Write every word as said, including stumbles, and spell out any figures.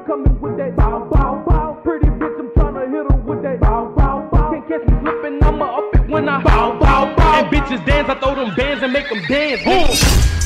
coming with that bow, bow, bow. Pretty bitch, I'm tryna hit her with that bow, bow, bow. Can't catch me slipping, I'ma up it when I bow, bow, bow. And bitches dance, I throw them bands and make them dance.